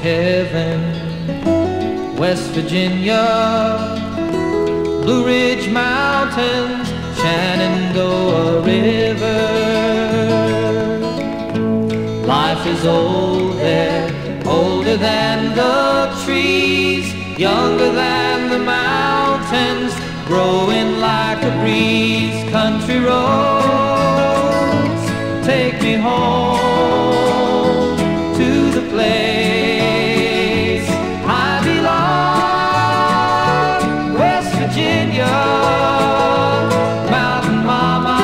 heaven. West Virginia, Blue Ridge Mountains, Shenandoah River. Life is old there, older than the trees, younger than the mountains, growing like a breeze. Country roads, take me home to the place I belong. West Virginia, mountain mama,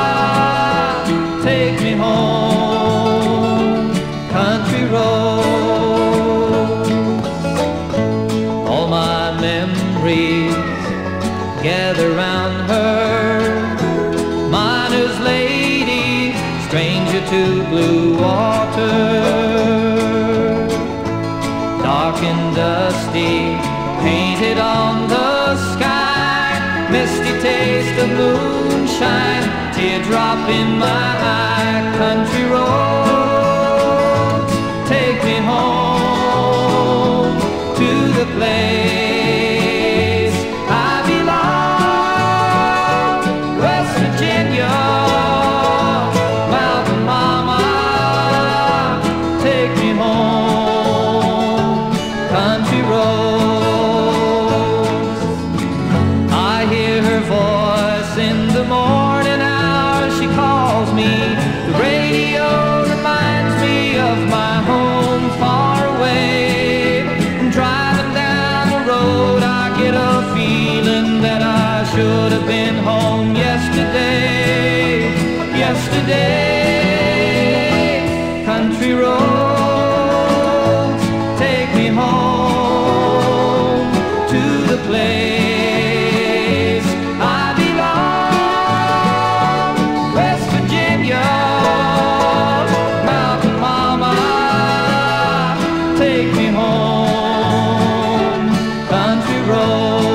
take me home. Country roads, all my memories gather round her. Miner's lady, stranger to blue water. Dark and dusty, painted on the sky, misty taste of moonshine, teardrop in my eye. Country roads, take me home to the place I belong. West Virginia, mountain mama, take me home. Country roads, I hear her voice in the morning hour. She calls me, the radio reminds me of my home far away. Driving down the road, I get a feeling that I should have been home yesterday, yesterday. Country roads, take me home to the place I belong. West Virginia, mountain mama, take me home. Country roads.